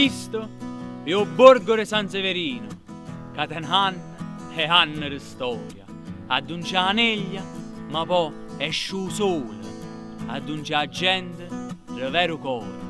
Cristo e o borgo de San Severino, che ten'anno e anno di storia, ad un c'è aneglia, ma poi esce il sole, ad un c'è gente di vero cuore.